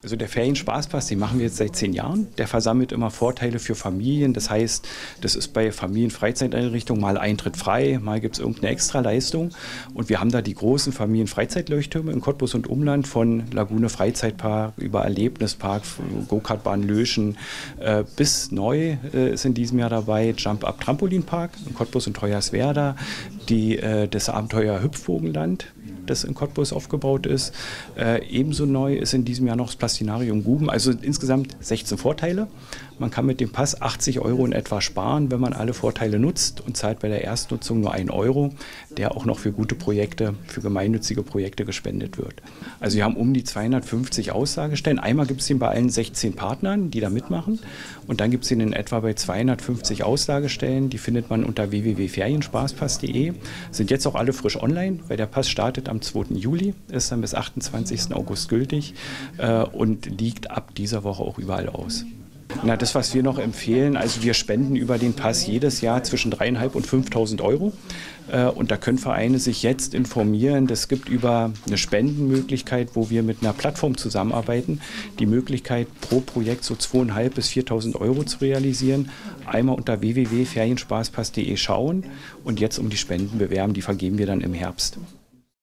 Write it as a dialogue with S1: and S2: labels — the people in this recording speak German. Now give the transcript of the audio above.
S1: Also der Ferienspaßpass, den machen wir jetzt seit 10 Jahren. Der versammelt immer Vorteile für Familien. Das heißt, das ist bei Familienfreizeiteinrichtungen mal Eintritt frei, mal gibt es irgendeine Extraleistung. Und wir haben da die großen Familienfreizeitleuchttürme in Cottbus und Umland, von Lagune Freizeitpark über Erlebnispark, Go-Kart-Bahn Löschen bis neu ist in diesem Jahr dabei Jump-Up Trampolinpark in Cottbus und Hoyerswerda, das Abenteuer Hüpfbogenland, das in Cottbus aufgebaut ist. Ebenso neu ist in diesem Jahr noch das Plastinarium Guben. Also insgesamt 16 Vorteile. Man kann mit dem Pass 80 € in etwa sparen, wenn man alle Vorteile nutzt, und zahlt bei der Erstnutzung nur 1 €, der auch noch für gute Projekte, für gemeinnützige Projekte gespendet wird. Also wir haben um die 250 Auslagestellen. Einmal gibt es den bei allen 16 Partnern, die da mitmachen. Und dann gibt es ihn in etwa bei 250 Auslagestellen. Die findet man unter www.ferienspaßpass.de. Sind jetzt auch alle frisch online, weil der Pass startet am 2. Juli, ist dann bis 28. August gültig und liegt ab dieser Woche auch überall aus. Na, das, was wir noch empfehlen, also wir spenden über den Pass jedes Jahr zwischen 3.500 und 5.000 €. Und da können Vereine sich jetzt informieren. Es gibt über eine Spendenmöglichkeit, wo wir mit einer Plattform zusammenarbeiten, die Möglichkeit, pro Projekt so 2.500 bis 4.000 € zu realisieren. Einmal unter www.ferienspaßpass.de schauen und jetzt um die Spenden bewerben. Die vergeben wir dann im Herbst.